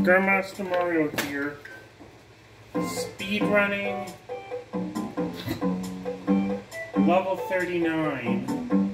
Grandmaster Mario here. Speed running. Level 39.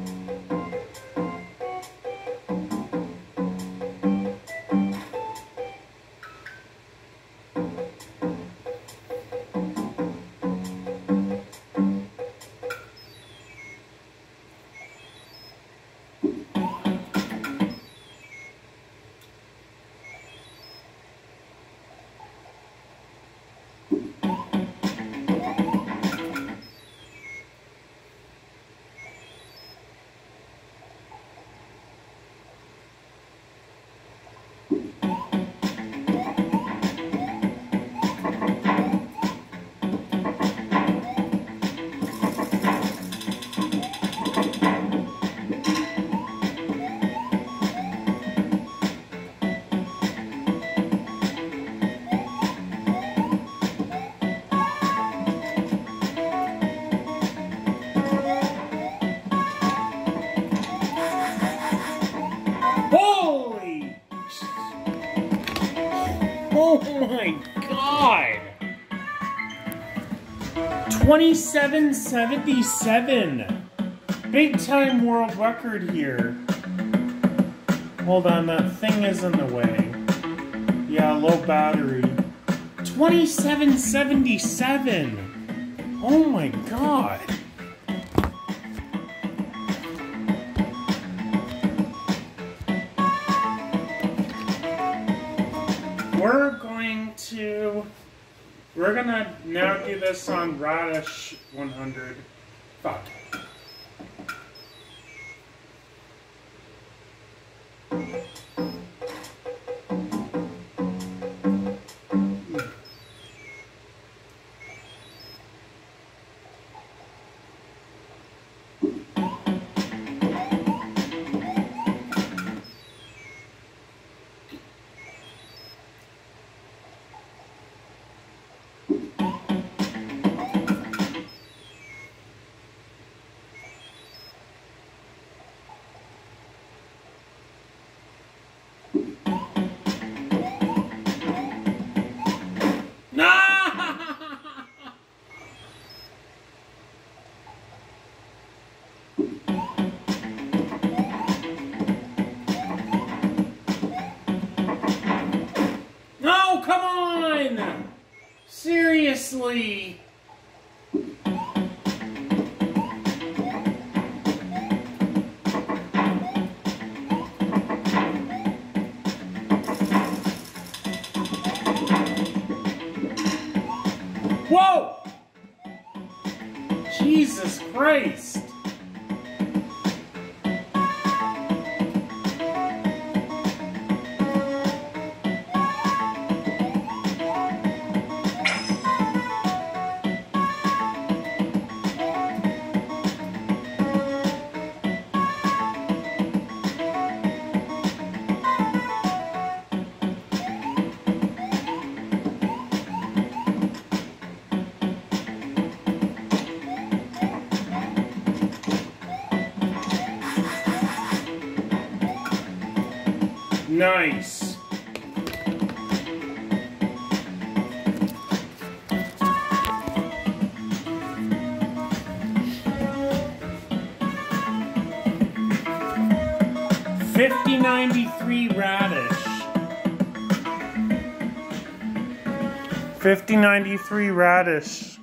Holy! Oh my God! 2777. Big time world record here. Hold on, that thing is in the way. Yeah, low battery. 2777. Oh my God. We're gonna now do this on Radish 100. Fuck. No, come on! Seriously! Whoa! Jesus Christ! Nice. $50.93 radish. $50.93 radish.